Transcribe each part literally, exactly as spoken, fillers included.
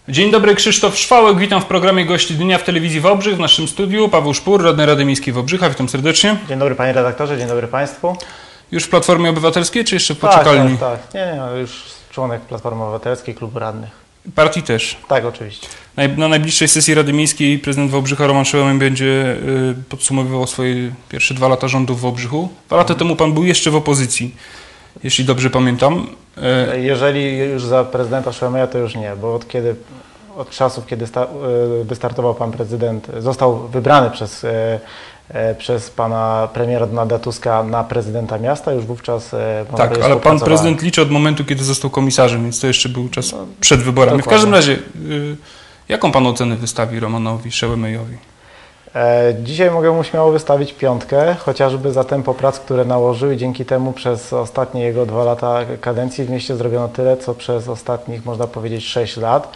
Dzień dobry, Krzysztof Szwałek, witam w programie Gości Dnia w Telewizji Wałbrzych. W naszym studiu Paweł Szpur, radny Rady Miejskiej Wałbrzycha. Witam serdecznie. Dzień dobry panie redaktorze, dzień dobry państwu. Już w Platformie Obywatelskiej, czy jeszcze w tak, poczekalni? Tak, tak. Nie, nie, już członek Platformy Obywatelskiej, klubu radnych. Partii też? Tak, oczywiście. Na najbliższej sesji Rady Miejskiej prezydent Wałbrzycha Roman Szełemyń będzie podsumowywał swoje pierwsze dwa lata rządów w Wałbrzychu. Dwa lata temu pan był jeszcze w opozycji, jeśli dobrze pamiętam. Jeżeli już za prezydenta Szełemyja, to już nie, bo od kiedy, od czasów, kiedy sta, wystartował pan prezydent, został wybrany przez, przez pana premiera Donalda Tuska na prezydenta miasta, już wówczas... Tak, ale pan prezydent liczy od momentu, kiedy został komisarzem, więc to jeszcze był czas no, przed wyborami. Dokładnie. W każdym razie, jaką pan ocenę wystawi Romanowi Szełemyjowi? Dzisiaj mogę mu śmiało wystawić piątkę, chociażby za tempo prac, które nałożył i dzięki temu przez ostatnie jego dwa lata kadencji w mieście zrobiono tyle, co przez ostatnich, można powiedzieć, sześć lat.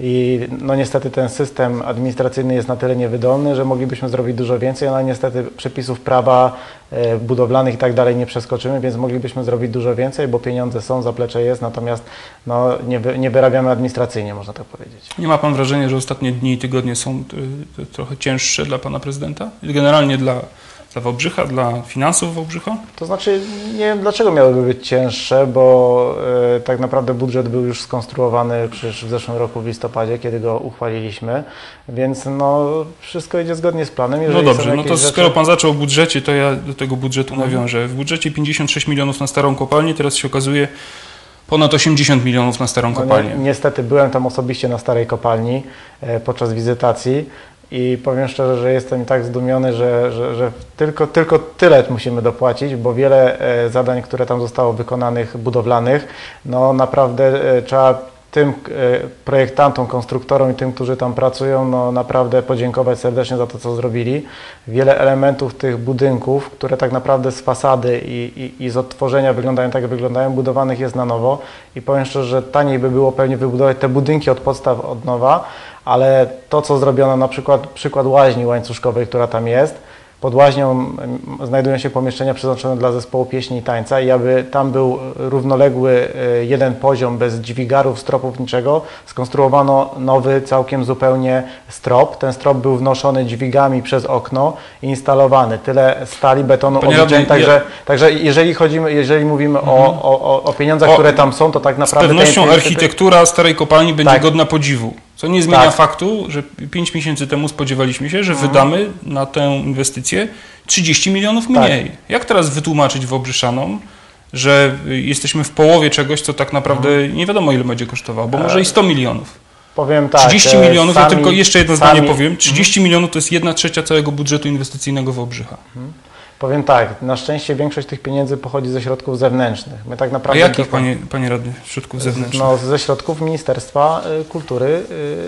I no niestety ten system administracyjny jest na tyle niewydolny, że moglibyśmy zrobić dużo więcej, ale niestety przepisów prawa budowlanych i tak dalej nie przeskoczymy, więc moglibyśmy zrobić dużo więcej, bo pieniądze są, zaplecze jest, natomiast no, nie, wy, nie wyrabiamy administracyjnie, można tak powiedzieć. Nie ma pan wrażenia, że ostatnie dni i tygodnie są y, y, trochę cięższe dla pana prezydenta? Generalnie dla, dla Wałbrzycha, dla finansów Wałbrzycha? To znaczy, nie wiem dlaczego miałyby być cięższe, bo y, tak naprawdę budżet był już skonstruowany przecież w zeszłym roku w listopadzie, kiedy go uchwaliliśmy, więc no, wszystko idzie zgodnie z planem. No dobrze, no to rzeczy... skoro pan zaczął o budżecie, to ja do tego budżetu mhm. nawiążę. W budżecie pięćdziesiąt sześć milionów na starą kopalnię, teraz się okazuje ponad osiemdziesiąt milionów na starą kopalnię. No, ni niestety byłem tam osobiście na starej kopalni e, podczas wizytacji. I powiem szczerze, że jestem tak zdumiony, że, że, że tylko, tylko tyle musimy dopłacić, bo wiele e, zadań, które tam zostało wykonanych, budowlanych, no naprawdę e, trzeba tym e, projektantom, konstruktorom i tym, którzy tam pracują, no naprawdę podziękować serdecznie za to, co zrobili. Wiele elementów tych budynków, które tak naprawdę z fasady i, i, i z odtworzenia wyglądają tak, jak wyglądają, budowanych jest na nowo i powiem szczerze, że taniej by było pewnie wybudować te budynki od podstaw, od nowa, ale to, co zrobiono, na przykład przykład łaźni łańcuszkowej, która tam jest, pod łaźnią znajdują się pomieszczenia przeznaczone dla zespołu pieśni i tańca i aby tam był równoległy jeden poziom bez dźwigarów, stropów, niczego, skonstruowano nowy, całkiem zupełnie strop. Ten strop był wnoszony dźwigami przez okno i instalowany. Tyle stali, betonu, obliczeń, także, ja... także jeżeli, chodzimy, jeżeli mówimy mhm. o, o, o pieniądzach, o, które tam są, to tak naprawdę... Z pewnością ten, architektura starej kopalni będzie tak. godna podziwu. Co nie zmienia tak. faktu, że pięć miesięcy temu spodziewaliśmy się, że mhm. wydamy na tę inwestycję trzydzieści milionów mniej. Tak. Jak teraz wytłumaczyć Wałbrzyszanom, że jesteśmy w połowie czegoś, co tak naprawdę mhm. nie wiadomo ile będzie kosztowało, bo może i sto milionów. Powiem tak. trzydzieści milionów, sami, ja tylko jeszcze jedno sami, zdanie powiem, trzydzieści mhm. milionów to jest jedna trzecia całego budżetu inwestycyjnego Wałbrzycha. Mhm. Powiem tak, na szczęście większość tych pieniędzy pochodzi ze środków zewnętrznych. My tak naprawdę... A jakich, to, panie, panie radny, środków zewnętrznych? No, ze środków Ministerstwa Kultury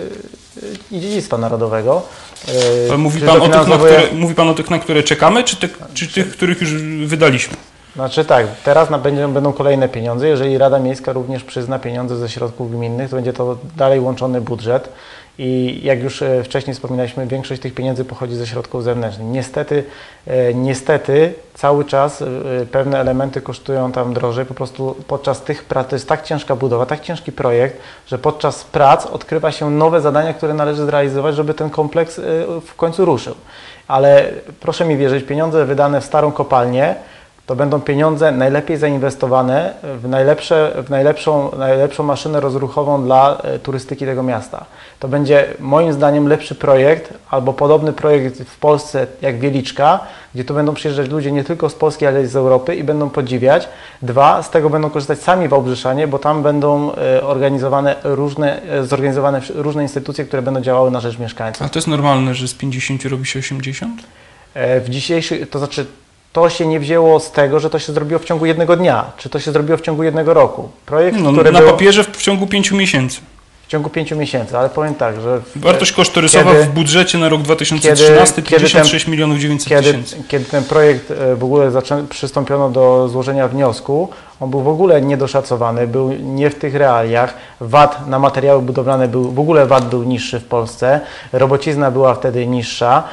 i Dziedzictwa Narodowego. Ale mówi pan, o tych, na które, mówi pan o tych, na które czekamy, czy, te, czy tych, których już wydaliśmy? Znaczy tak, teraz na, będą, będą kolejne pieniądze. Jeżeli Rada Miejska również przyzna pieniądze ze środków gminnych, to będzie to dalej łączony budżet. I jak już wcześniej wspominaliśmy, większość tych pieniędzy pochodzi ze środków zewnętrznych. Niestety, niestety cały czas pewne elementy kosztują tam drożej. Po prostu podczas tych prac, to jest tak ciężka budowa, tak ciężki projekt, że podczas prac odkrywa się nowe zadania, które należy zrealizować, żeby ten kompleks w końcu ruszył. Ale proszę mi wierzyć, pieniądze wydane w starą kopalnię to będą pieniądze najlepiej zainwestowane w, najlepsze, w najlepszą, najlepszą maszynę rozruchową dla turystyki tego miasta. To będzie moim zdaniem lepszy projekt albo podobny projekt w Polsce jak Wieliczka, gdzie tu będą przyjeżdżać ludzie nie tylko z Polski, ale i z Europy i będą podziwiać. Dwa, z tego będą korzystać sami Wałbrzyszanie, bo tam będą organizowane różne, zorganizowane różne instytucje, które będą działały na rzecz mieszkańców. A to jest normalne, że z pięćdziesięciu robi się osiemdziesiąt? W dzisiejszych, to znaczy to się nie wzięło z tego, że to się zrobiło w ciągu jednego dnia, czy to się zrobiło w ciągu jednego roku. Projekt, no, który na był papierze w ciągu pięciu miesięcy. W ciągu pięciu miesięcy, ale powiem tak, że... W, Wartość kosztorysowa kiedy, w budżecie na rok dwa tysiące trzynasty pięćdziesiąt sześć milionów dziewięćset tysięcy. Kiedy ten projekt w ogóle zaczę, przystąpiono do złożenia wniosku on był w ogóle niedoszacowany, był nie w tych realiach. V A T na materiały budowlane był, w ogóle V A T był niższy w Polsce, robocizna była wtedy niższa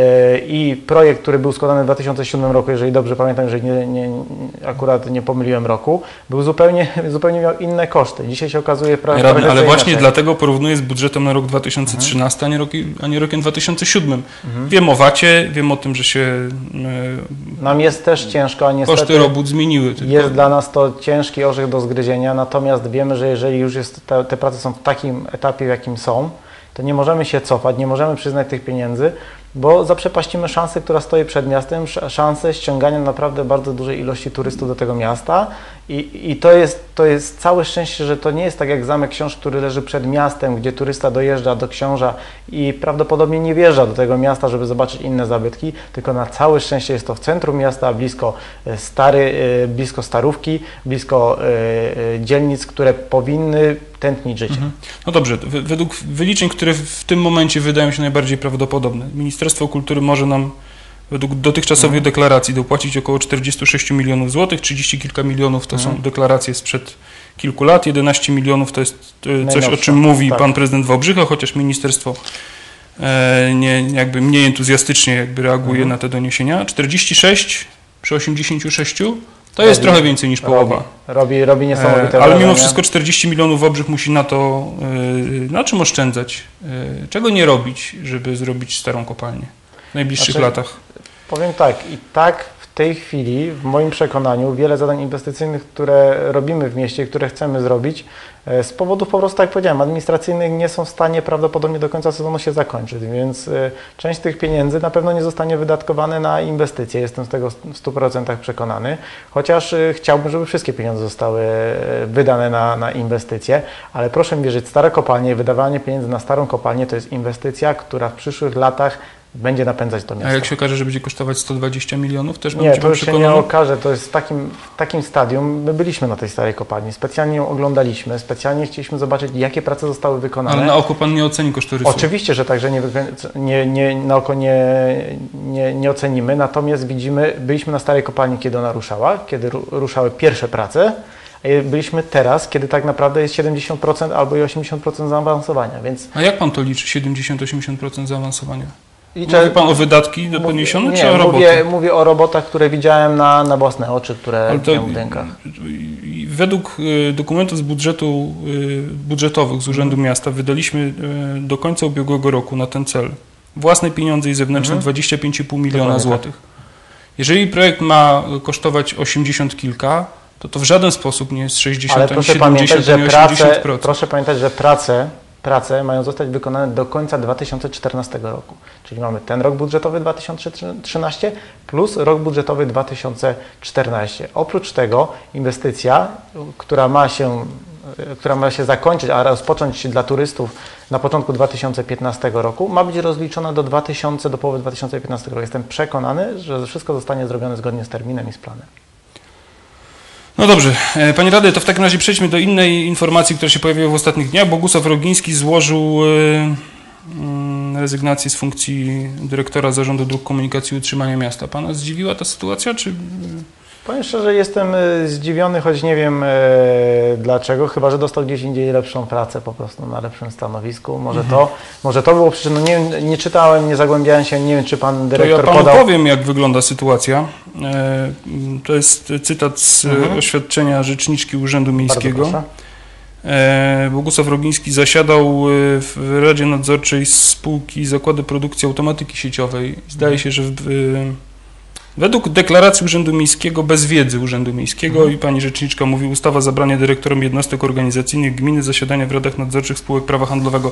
i projekt, który był składany w dwa tysiące siódmym roku, jeżeli dobrze pamiętam, że nie, nie, akurat nie pomyliłem roku, był zupełnie, zupełnie miał inne koszty. Dzisiaj się okazuje prawie. Radny, ale właśnie inaczej. Dlatego porównuję z budżetem na rok dwa tysiące trzynasty, mhm. a, nie roki, a nie rokiem dwa tysiące siódmym. Mhm. Wiem o V A Cie, wiem o tym, że się e, nam jest też ciężko, a niestety koszty robót zmieniły. Tylko. Jest dla nas to ciężki orzech do zgryzienia, natomiast wiemy, że jeżeli już jest, te, te prace są w takim etapie, w jakim są, to nie możemy się cofać, nie możemy przyznać tych pieniędzy, bo zaprzepaścimy szansę, która stoi przed miastem, szansę ściągania naprawdę bardzo dużej ilości turystów do tego miasta i, i to, jest, to jest całe szczęście, że to nie jest tak jak Zamek Książ, który leży przed miastem, gdzie turysta dojeżdża do Książa i prawdopodobnie nie wjeżdża do tego miasta, żeby zobaczyć inne zabytki, tylko na całe szczęście jest to w centrum miasta, blisko stary, blisko Starówki, blisko dzielnic, które powinny tętnić życie. Mhm. No dobrze, według wyliczeń, które w tym momencie wydają się najbardziej prawdopodobne, Ministerstwo Kultury może nam według dotychczasowych mhm. deklaracji dopłacić około czterdzieści sześć milionów złotych, trzydzieści kilka milionów to mhm. są deklaracje sprzed kilku lat, jedenaście milionów to jest coś, o czym mówi tak. pan prezydent Wałbrzycha, chociaż ministerstwo e, nie, jakby mniej entuzjastycznie jakby reaguje mhm. na te doniesienia. czterdzieści sześć przy osiemdziesięciu sześciu to robi, jest trochę więcej niż połowa. Robi, robi niesamowite e, Ale mimo wszystko czterdzieści milionów Wałbrzych musi na to, e, na czym oszczędzać? E, czego nie robić, żeby zrobić starą kopalnię w najbliższych znaczy, latach? Powiem tak, i tak w tej chwili, w moim przekonaniu, wiele zadań inwestycyjnych, które robimy w mieście, które chcemy zrobić, z powodów po prostu, tak jak powiedziałem, administracyjnych nie są w stanie prawdopodobnie do końca sezonu się zakończyć, więc część tych pieniędzy na pewno nie zostanie wydatkowane na inwestycje, jestem z tego w stu procentach przekonany, chociaż chciałbym, żeby wszystkie pieniądze zostały wydane na, na inwestycje, ale proszę mi wierzyć, stare kopalnie, wydawanie pieniędzy na starą kopalnię to jest inwestycja, która w przyszłych latach będzie napędzać to miasto. A jak się okaże, że będzie kosztować sto dwadzieścia milionów, też będzie? Nie, to już się nie okaże, to jest w takim, w takim stadium, my byliśmy na tej starej kopalni, specjalnie ją oglądaliśmy, specjalnie chcieliśmy zobaczyć, jakie prace zostały wykonane. Ale na oko pan nie oceni kosztorysu? Oczywiście, że także nie, nie, nie, na oko nie, nie, nie ocenimy, natomiast widzimy, byliśmy na starej kopalni, kiedy ona ruszała, kiedy ruszały pierwsze prace, byliśmy teraz, kiedy tak naprawdę jest siedemdziesiąt procent albo i osiemdziesiąt procent zaawansowania, więc... A jak pan to liczy, siedemdziesiąt do osiemdziesięciu procent zaawansowania? Mówi pan o wydatki poniesione, nie, czy o roboty? Mówię, mówię o robotach, które widziałem na, na własne oczy, które miałem w budynkach. Według dokumentów z budżetu, budżetowych z Urzędu hmm. Miasta wydaliśmy do końca ubiegłego roku na ten cel własne pieniądze i zewnętrzne hmm. dwadzieścia pięć i pół miliona złotych. Jeżeli projekt ma kosztować osiemdziesiąt kilka, to to w żaden sposób nie jest sześćdziesiąt, ale proszę pamiętać, że prace, proszę pamiętać, że prace Prace mają zostać wykonane do końca dwa tysiące czternastego roku. Czyli mamy ten rok budżetowy dwa tysiące trzynasty plus rok budżetowy dwa tysiące czternasty. Oprócz tego inwestycja, która ma się, która ma się zakończyć, a rozpocząć się dla turystów na początku dwa tysiące piętnastego roku, ma być rozliczona do, dwa tysiące, do połowy dwa tysiące piętnastego roku. Jestem przekonany, że wszystko zostanie zrobione zgodnie z terminem i z planem. No dobrze, panie radny, to w takim razie przejdźmy do innej informacji, która się pojawiła w ostatnich dniach. Bogusław Rogiński złożył rezygnację z funkcji dyrektora Zarządu Dróg Komunikacji i Utrzymania Miasta. Pana zdziwiła ta sytuacja, czy... Powiem szczerze, jestem zdziwiony, choć nie wiem e, dlaczego, chyba że dostał gdzieś indziej lepszą pracę po prostu na lepszym stanowisku. Może, mhm. to, może to było przyczyną. Nie, nie czytałem, nie zagłębiałem się, nie wiem, czy pan dyrektor podał... To ja panu podał... powiem, jak wygląda sytuacja. E, to jest cytat z mhm. oświadczenia rzeczniczki Urzędu Miejskiego. E, Bogusław Rogiński zasiadał w Radzie Nadzorczej spółki Zakłady Produkcji Automatyki Sieciowej. Zdaje się, że w, według deklaracji Urzędu Miejskiego, bez wiedzy Urzędu Miejskiego mhm. i pani rzeczniczka mówi, ustawa zabrania dyrektorom jednostek organizacyjnych gminy zasiadania w radach nadzorczych spółek prawa handlowego.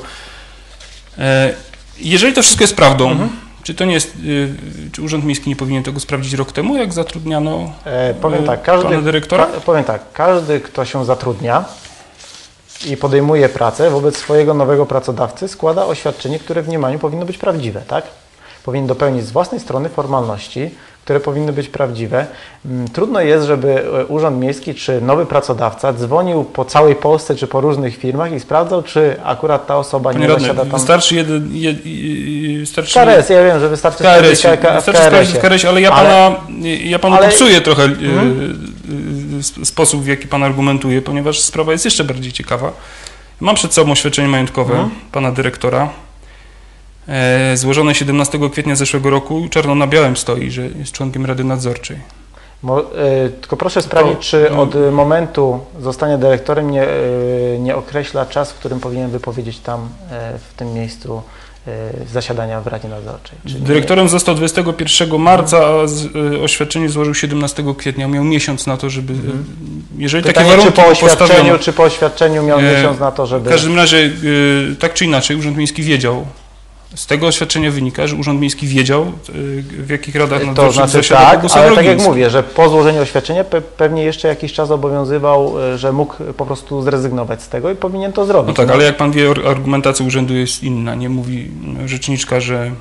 E, jeżeli to wszystko jest prawdą, mhm. czy to nie jest, czy Urząd Miejski nie powinien tego sprawdzić rok temu, jak zatrudniano e, powiem tak, każdy, pana dyrektora? Ka, powiem tak, każdy, kto się zatrudnia i podejmuje pracę wobec swojego nowego pracodawcy, składa oświadczenie, które w mniemaniu powinno być prawdziwe, tak? Powinien dopełnić z własnej strony formalności, które powinny być prawdziwe. Trudno jest, żeby Urząd Miejski czy nowy pracodawca dzwonił po całej Polsce czy po różnych firmach i sprawdzał, czy akurat ta osoba Panie nie radny, zasiada tam... Wystarczy jeden... Je, je, starczy... K R S, ja wiem, że wystarczy sprawdzić w K R S-ie, wystarczy sprawdzić w K R S-ie, ale ja pana, ale, ja panu ale... popsuję trochę... Mhm. sposób, w jaki pan argumentuje, ponieważ sprawa jest jeszcze bardziej ciekawa. Mam przed sobą oświadczenie majątkowe mhm. pana dyrektora, e, złożone siedemnastego kwietnia zeszłego roku, czarno na białym stoi, że jest członkiem Rady Nadzorczej. Mo, y, tylko proszę sprawdzić, to, czy no, od momentu zostania dyrektorem nie, y, nie określa czas, w którym powinien wypowiedzieć tam y, w tym miejscu y, zasiadania w Radzie Nadzorczej. Dyrektorem nie... został dwudziestego pierwszego marca, a z, y, oświadczenie złożył siedemnastego kwietnia. Miał miesiąc na to, żeby... Mhm. Jeżeli Pytanie, takie warunki czy po oświadczeniu, czy po oświadczeniu miał e, miesiąc na to, żeby... W każdym razie, y, tak czy inaczej, Urząd Miejski wiedział. Z tego oświadczenia wynika, że Urząd Miejski wiedział, w jakich radach nadzorczych to znaczy, zasiada tak, ale tak jak mówię, że po złożeniu oświadczenia pe pewnie jeszcze jakiś czas obowiązywał, że mógł po prostu zrezygnować z tego i powinien to zrobić. No tak, no. Ale jak pan wie, argumentacja urzędu jest inna. Nie mówi rzeczniczka, że e,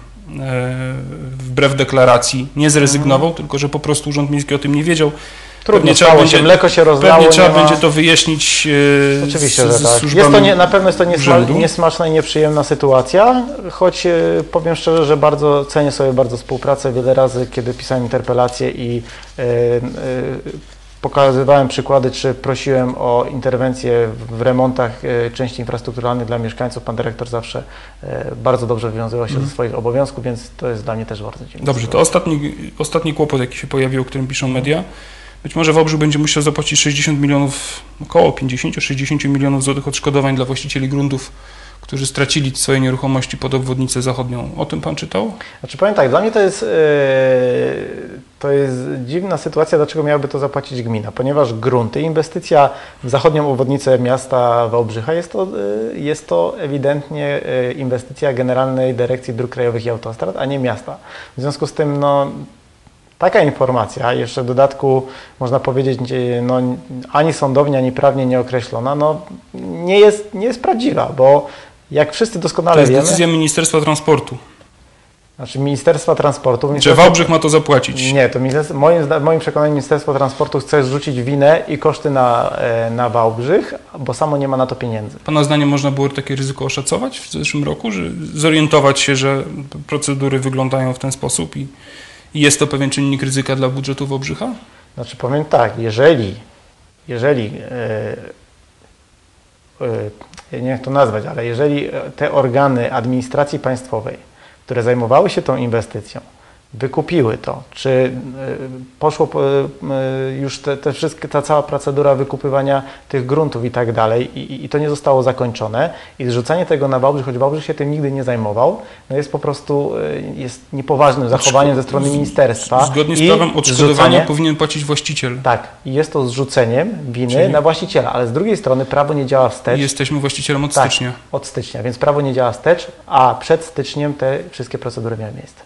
wbrew deklaracji nie zrezygnował, hmm. tylko że po prostu Urząd Miejski o tym nie wiedział. Trudno, stało będzie, się, mleko się rozlało. Pewnie trzeba ma... będzie to wyjaśnić e, Oczywiście, z, że tak. z Jest to nie, na pewno jest to niesma, niesmaczna i nieprzyjemna sytuacja, choć e, powiem szczerze, że bardzo cenię sobie bardzo współpracę. Wiele razy, kiedy pisałem interpelacje i e, e, pokazywałem przykłady, czy prosiłem o interwencję w remontach e, części infrastrukturalnych dla mieszkańców, pan dyrektor zawsze e, bardzo dobrze wywiązywał się mm. ze swoich obowiązków, więc to jest dla mnie też bardzo dziękuję. Dobrze, to ostatni, ostatni kłopot, jaki się pojawił, o którym piszą media. Być może Wałbrzych będzie musiał zapłacić sześćdziesiąt milionów, około pięćdziesiąt do sześćdziesięciu milionów złotych odszkodowań dla właścicieli gruntów, którzy stracili swoje nieruchomości pod obwodnicę zachodnią. O tym pan czytał? Znaczy powiem tak, dla mnie to jest, yy, to jest dziwna sytuacja, dlaczego miałaby to zapłacić gmina, ponieważ grunty, inwestycja w zachodnią obwodnicę miasta Wałbrzycha jest to, yy, jest to ewidentnie yy, inwestycja Generalnej Dyrekcji Dróg Krajowych i Autostrad, a nie miasta. W związku z tym, no, taka informacja, jeszcze w dodatku można powiedzieć, no, ani sądownie, ani prawnie nieokreślona, no, nie jest, nie jest prawdziwa, bo jak wszyscy doskonale wiemy... To jest decyzja Ministerstwa Transportu. Znaczy Ministerstwa Transportu... Że Ministerstwo... Wałbrzych ma to zapłacić. Nie, to moim, moim przekonaniem Ministerstwo Transportu chce zrzucić winę i koszty na, na Wałbrzych, bo samo nie ma na to pieniędzy. Pana zdaniem można było takie ryzyko oszacować w zeszłym roku, że zorientować się, że procedury wyglądają w ten sposób i... I jest to pewien czynnik ryzyka dla budżetu Wałbrzycha? Znaczy powiem tak, jeżeli, jeżeli yy, yy, nie wiem jak to nazwać, ale jeżeli te organy administracji państwowej, które zajmowały się tą inwestycją, wykupiły to, czy y, poszło y, już te, te wszystkie, ta cała procedura wykupywania tych gruntów i tak dalej i, i to nie zostało zakończone i zrzucanie tego na Wałbrzych, choć Wałbrzych się tym nigdy nie zajmował, no jest po prostu y, jest niepoważnym zachowaniem ze strony ministerstwa. Zgodnie z prawem odszkodowania powinien płacić właściciel. Tak, i jest to zrzuceniem winy Czyli... na właściciela, ale z drugiej strony prawo nie działa wstecz. I jesteśmy właścicielem od tak, stycznia. od stycznia, więc prawo nie działa wstecz, a przed styczniem te wszystkie procedury miały miejsce.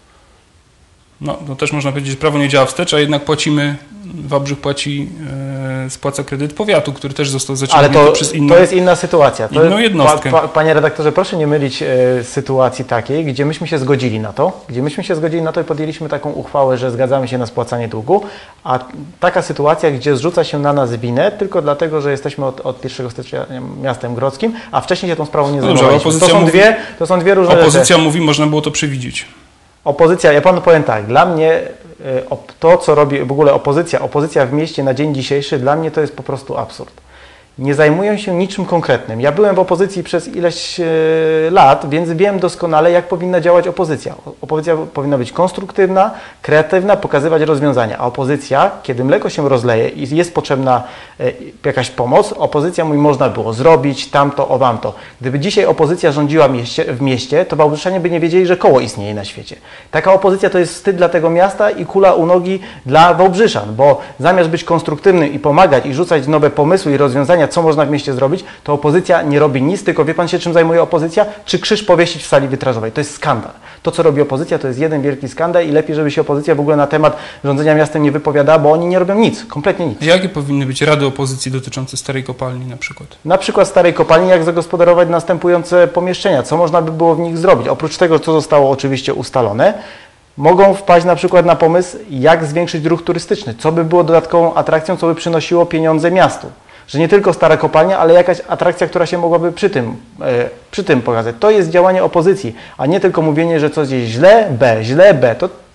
No, to też można powiedzieć, że prawo nie działa wstecz, a jednak płacimy, Wałbrzych płaci, e, spłaca kredyt powiatu, który też został zaciągnięty Ale to, przez inną to jest inna sytuacja. To inną jednostkę. Pa, pa, panie redaktorze, proszę nie mylić e, sytuacji takiej, gdzie myśmy się zgodzili na to, gdzie myśmy się zgodzili na to i podjęliśmy taką uchwałę, że zgadzamy się na spłacanie długu, a taka sytuacja, gdzie zrzuca się na nas winę tylko dlatego, że jesteśmy od, od pierwszego stycznia miastem grodzkim, a wcześniej się tą sprawą nie zajmowaliśmy. To są, mówi, dwie, to są dwie różne Opozycja rzeczy. mówi, można było to przewidzieć. Opozycja, ja panu powiem tak, dla mnie to, co robi w ogóle opozycja, opozycja w mieście na dzień dzisiejszy, dla mnie to jest po prostu absurd. Nie zajmują się niczym konkretnym. Ja byłem w opozycji przez ileś e, lat, więc wiem doskonale, jak powinna działać opozycja. Opozycja powinna być konstruktywna, kreatywna, pokazywać rozwiązania. A opozycja, kiedy mleko się rozleje i jest potrzebna e, jakaś pomoc, opozycja mówi, można było zrobić tamto, o wamto. Gdyby dzisiaj opozycja rządziła mieście, w mieście, to Wałbrzyszanie by nie wiedzieli, że koło istnieje na świecie. Taka opozycja to jest wstyd dla tego miasta i kula u nogi dla Wałbrzyszan, bo zamiast być konstruktywnym i pomagać i rzucać nowe pomysły i rozwiązania, co można w mieście zrobić, to opozycja nie robi nic, tylko wie pan się, czym zajmuje opozycja? Czy krzyż powiesić w sali witrażowej. To jest skandal. To, co robi opozycja, to jest jeden wielki skandal i lepiej, żeby się opozycja w ogóle na temat rządzenia miastem nie wypowiadała, bo oni nie robią nic, kompletnie nic. Jakie powinny być rady opozycji dotyczące starej kopalni na przykład? Na przykład starej kopalni, jak zagospodarować następujące pomieszczenia, co można by było w nich zrobić. Oprócz tego, co zostało oczywiście ustalone, mogą wpaść na przykład na pomysł, jak zwiększyć ruch turystyczny, co by było dodatkową atrakcją, co by przynosiło pieniądze miastu. Że nie tylko stara kopalnia, ale jakaś atrakcja, która się mogłaby przy tym, e, przy tym pokazać. To jest działanie opozycji, a nie tylko mówienie, że coś jest źle, B, źle, B. To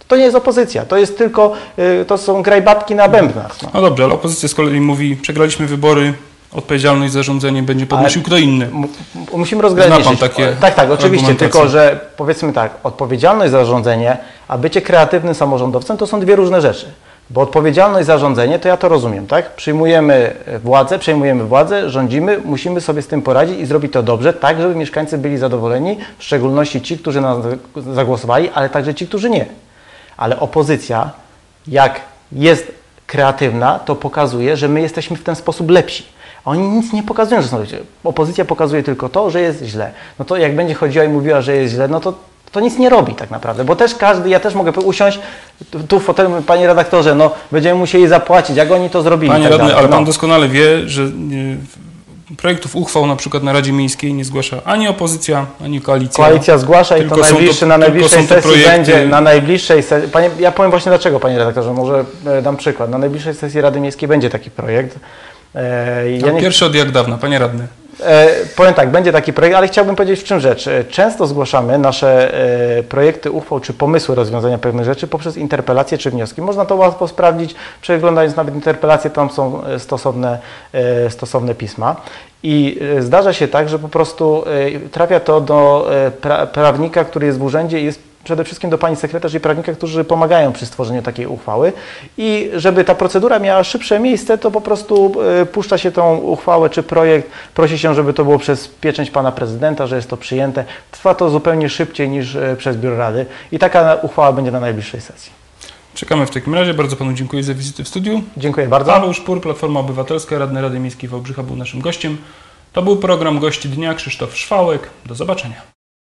To nie jest opozycja, to jest tylko, to są grajbabki na bębnach. No. no dobrze, ale opozycja z kolei mówi, przegraliśmy wybory, odpowiedzialność za rządzenie będzie podnosił ale kto inny. Musimy rozgraniczyć. Zna pan takie tak, tak, oczywiście, tylko że powiedzmy tak, odpowiedzialność za rządzenie, a bycie kreatywnym samorządowcem to są dwie różne rzeczy. Bo odpowiedzialność za rządzenie, to ja to rozumiem, tak? Przyjmujemy władzę, przejmujemy władzę, rządzimy, musimy sobie z tym poradzić i zrobić to dobrze, tak żeby mieszkańcy byli zadowoleni, w szczególności ci, którzy na nas zagłosowali, ale także ci, którzy nie. Ale opozycja, jak jest kreatywna, to pokazuje, że my jesteśmy w ten sposób lepsi. A oni nic nie pokazują, że są lepsi. Opozycja pokazuje tylko to, że jest źle. No to jak będzie chodziła i mówiła, że jest źle, no to to nic nie robi tak naprawdę, bo też każdy, ja też mogę usiąść tu w fotelu, panie redaktorze, no będziemy musieli zapłacić, jak oni to zrobili. Panie tak radny, dalej. ale no. pan doskonale wie, że nie, projektów uchwał na przykład na Radzie Miejskiej nie zgłasza ani opozycja, ani koalicja. Koalicja zgłasza i to, najbliższy, to na najbliższej sesji projekty... będzie, na najbliższej sesji, panie, ja powiem właśnie dlaczego, panie redaktorze, może dam przykład, na najbliższej sesji Rady Miejskiej będzie taki projekt. E, ja nie... Pierwszy od jak dawna, panie radny. E, powiem tak, będzie taki projekt, ale chciałbym powiedzieć w czym rzecz. Często zgłaszamy nasze e, projekty uchwał czy pomysły rozwiązania pewnych rzeczy poprzez interpelacje czy wnioski. Można to łatwo sprawdzić, przeglądając nawet interpelacje, tam są stosowne, e, stosowne pisma. I e, zdarza się tak, że po prostu e, trafia to do e, pra, prawnika, który jest w urzędzie i jest przede wszystkim do pani sekretarz i prawnika, którzy pomagają przy stworzeniu takiej uchwały i żeby ta procedura miała szybsze miejsce, to po prostu y, puszcza się tą uchwałę czy projekt, prosi się, żeby to było przez pieczęć pana prezydenta, że jest to przyjęte. Trwa to zupełnie szybciej niż y, przez biuro rady i taka uchwała będzie na najbliższej sesji. Czekamy w takim razie. Bardzo panu dziękuję za wizytę w studiu. Dziękuję bardzo. Paweł Szpur, Platforma Obywatelska, radny Rady Miejskiej Wałbrzycha był naszym gościem. To był program Gość Dnia, Krzysztof Szwałek. Do zobaczenia.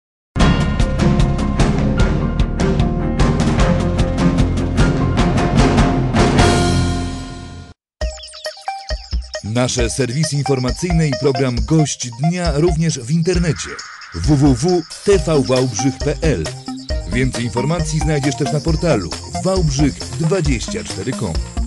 Nasze serwisy informacyjne i program Gość Dnia również w internecie w w w kropka t v wałbrzych kropka p l. Więcej informacji znajdziesz też na portalu wałbrzych dwadzieścia cztery kropka com.